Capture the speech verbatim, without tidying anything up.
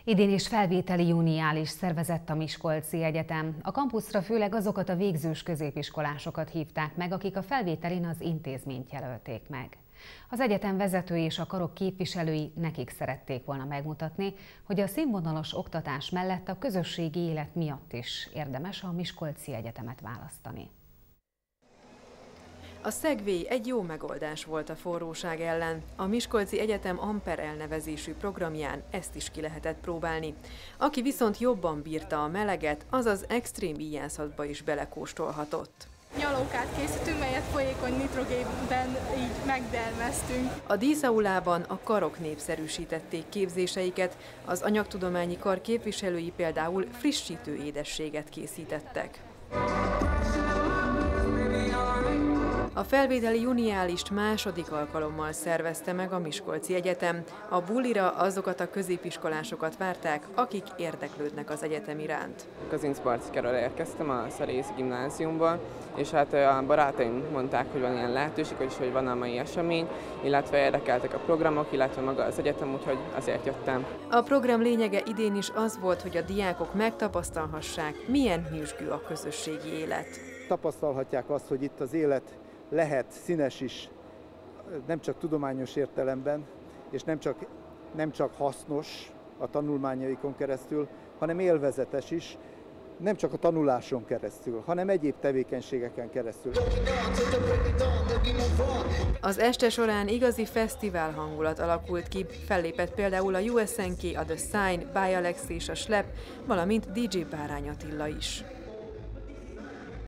Idén is felvételi juniális szervezett a Miskolci Egyetem. A kampuszra főleg azokat a végzős középiskolásokat hívták meg, akik a felvételin az intézményt jelölték meg. Az egyetem vezetői és a karok képviselői nekik szerették volna megmutatni, hogy a színvonalas oktatás mellett a közösségi élet miatt is érdemes a Miskolci Egyetemet választani. A szegvély egy jó megoldás volt a forróság ellen. A Miskolci Egyetem Amper elnevezésű programján ezt is ki lehetett próbálni. Aki viszont jobban bírta a meleget, az az extrém íjászatba is belekóstolhatott. Nyalókát készítünk, melyet folyékony nitrogénben így megdermesztünk. A díszaulában a karok népszerűsítették képzéseiket, az anyagtudományi kar képviselői például frissítő édességet készítettek. A felvételi juniálist második alkalommal szervezte meg a Miskolci Egyetem. A bulira azokat a középiskolásokat várták, akik érdeklődnek az egyetem iránt. Kazincbarckáról érkeztem a Szarészi Gimnáziumból, és hát a barátaim mondták, hogy van ilyen lehetőség, és hogy van a mai esemény, illetve érdekeltek a programok, illetve maga az egyetem, úgyhogy azért jöttem. A program lényege idén is az volt, hogy a diákok megtapasztalhassák, milyen nyüzsgő a közösségi élet. Tapasztalhatják azt, hogy itt az élet lehet színes is, nem csak tudományos értelemben, és nem csak, nem csak hasznos a tanulmányaikon keresztül, hanem élvezetes is, nem csak a tanuláson keresztül, hanem egyéb tevékenységeken keresztül. Az este során igazi fesztivál hangulat alakult ki, fellépett például a U S N K, a The Sign, By Alex és a Slep, valamint D J Bárány Attila is.